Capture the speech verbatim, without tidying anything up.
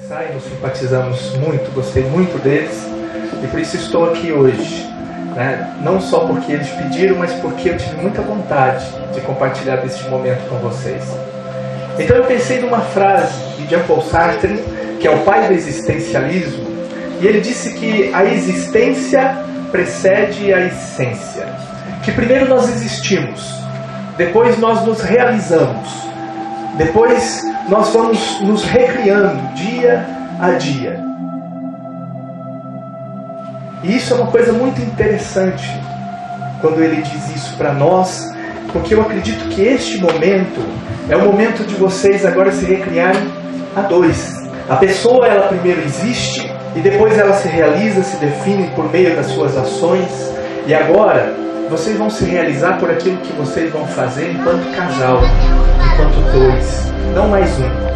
e nos simpatizamos muito, gostei muito deles e por isso estou aqui hoje, né? Não só porque eles pediram, mas porque eu tive muita vontade de compartilhar deste momento com vocês. Então eu pensei numa frase de Jean-Paul Sartre, que é o pai do existencialismo, e ele disse que a existência precede a essência, que primeiro nós existimos, depois nós nos realizamos, depois nós vamos nos recriando dia a dia. E isso é uma coisa muito interessante quando ele diz isso para nós, porque eu acredito que este momento é o momento de vocês agora se recriarem a dois. A pessoa, ela primeiro existe e depois ela se realiza, se define por meio das suas ações, e agora vocês vão se realizar por aquilo que vocês vão fazer enquanto casal, enquanto dois, não mais um.